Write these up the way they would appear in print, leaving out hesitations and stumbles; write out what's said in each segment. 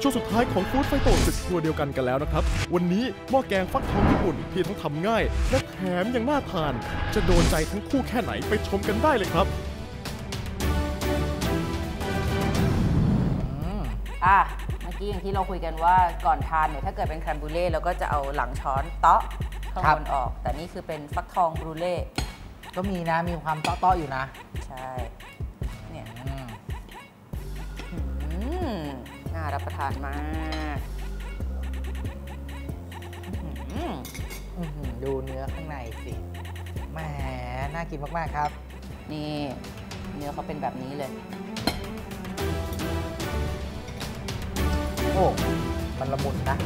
ช่วงสุดท้ายของฟู้ดไฟโตศึกครัวเดียวกันแล้วนะครับวันนี้หม้อแกงฟักทองญี่ปุ่นที่ทั้งทำง่ายและแถมยังน่าทานจะโดนใจทั้งคู่แค่ไหนไปชมกันได้เลยครับเมื่อกี้อย่างที่เราคุยกันว่าก่อนทานเนี่ยถ้าเกิดเป็นแครมบูเล่เราก็จะเอาหลังช้อนเตาะข้างบนออกแต่นี่คือเป็นฟักทองบรูเล่ก็มีนะมีความเตาะๆอยู่นะใช่เนี่ยน่ารับประทานมากดูเนื้อข้างในสิแหมน่ากินมากๆครับนี่เนื้อเขาเป็นแบบนี้เลยโอ้มันละมุนนะ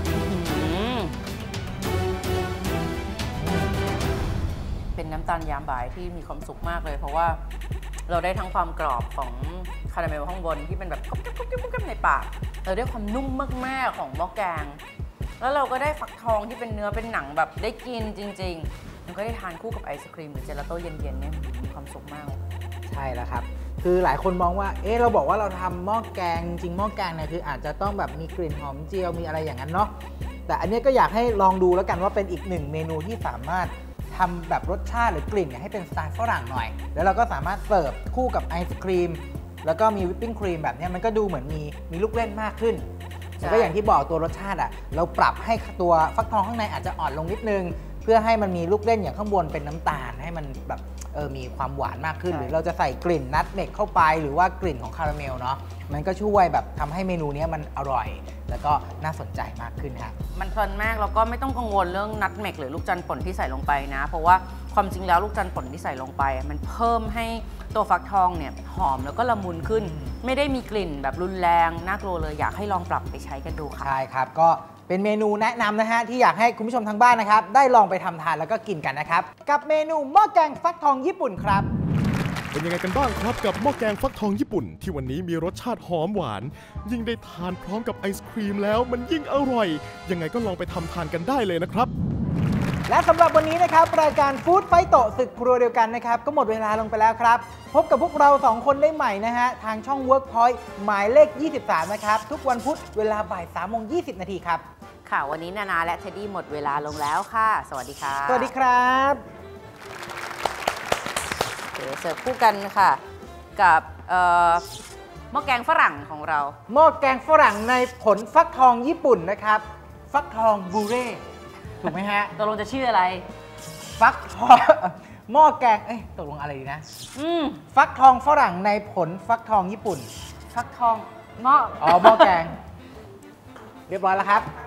เป็นน้ำตาลยามบ่ายที่มีความสุขมากเลยเพราะว่าเราได้ทั้งความกรอบของคาราเมลข้างบนที่เป็นแบบกุ๊บในปากเราได้ความนุ่มมากๆของหม้อแกงแล้วเราก็ได้ฟักทองที่เป็นเนื้อเป็นหนังแบบได้กินจริงๆมันก็ได้ทานคู่กับไอศครีมหรือเจลาโต้เย็นๆเนี่ยมีความสุขมากใช่แล้วครับคือหลายคนมองว่าเราบอกว่าเราทำหม้อแกงจริงหม้อแกงเนี่ยคืออาจจะต้องแบบมีกลิ่นหอมเจียวมีอะไรอย่างนั้นเนาะแต่อันนี้ก็อยากให้ลองดูแล้วกันว่าเป็นอีกหนึ่งเมนูที่สามารถทำแบบรสชาติหรือกลิ่นให้เป็นสไตล์ฝรั่งหน่อยแล้วเราก็สามารถเสิร์ฟคู่กับไอศครีมแล้วก็มีวิปปิ้งครีมแบบนี้มันก็ดูเหมือนมีลูกเล่นมากขึ้นแต่ก็อย่างที่บอกตัวรสชาติเราปรับให้ตัวฟักทองข้างในอาจจะอ่อนลงนิดนึงเพื่อให้มันมีลูกเล่นอย่างข้างบนเป็นน้ำตาลให้มันแบบมีความหวานมากขึ้นหรือเราจะใส่กลิ่นนัทเมกเข้าไปหรือว่ากลิ่นของคาราเมลเนาะมันก็ช่วยแบบทำให้เมนูนี้มันอร่อยแล้วก็น่าสนใจมากขึ้นครับมันเพลินมากแล้วก็ไม่ต้องกังวลเรื่องนัทเมกหรือลูกจันทร์ป่นที่ใส่ลงไปนะเพราะว่าความจริงแล้วลูกจันทร์ป่นที่ใส่ลงไปมันเพิ่มให้ตัวฟักทองเนี่ยหอมแล้วก็ละมุนขึ้นไม่ได้มีกลิ่นแบบรุนแรงน่ากลัวเลยอยากให้ลองปรับไปใช้กันดูค่ะใช่ครับก็เป็นเมนูแนะนำนะฮะที่อยากให้คุณผู้ชมทางบ้านนะครับได้ลองไปทำทานแล้วก็กินกันนะครับกับเมนูหม้อแกงฟักทองญี่ปุ่นครับเป็นยังไงกันบ้างครับกับหม้อแกงฟักทองญี่ปุ่นที่วันนี้มีรสชาติหอมหวานยิ่งได้ทานพร้อมกับไอศครีมแล้วมันยิ่งอร่อยยังไงก็ลองไปทำทานกันได้เลยนะครับและสำหรับวันนี้นะครับรายการฟู้ดไฟโตศึกครัวเดียวกันนะครับก็หมดเวลาลงไปแล้วครับพบกับพวกเรา2คนได้ใหม่นะฮะทางช่อง Workpoint หมายเลข23นะครับทุกวันพุธเวลาบ่าย3:20 นาทีครับค่ะวันนี้นานาและเท็ดดี้หมดเวลาลงแล้วค่ะสวัสดีค่ะสวัสดีครับเสิร์ฟคู่กันค่ะกับหม้อแกงฝรั่งของเราหม้อแกงฝรั่งในผลฟักทองญี่ปุ่นนะครับฟักทองบูเร่ถูกไหมฮะตกลงจะชื่ออะไรฟักทองหม้อแกงตกลงอะไรดีนะฟักทองฝรั่งในผลฟักทองญี่ปุ่นฟักทองหม้อหม้อแกงเรียบร้อยแล้วครับ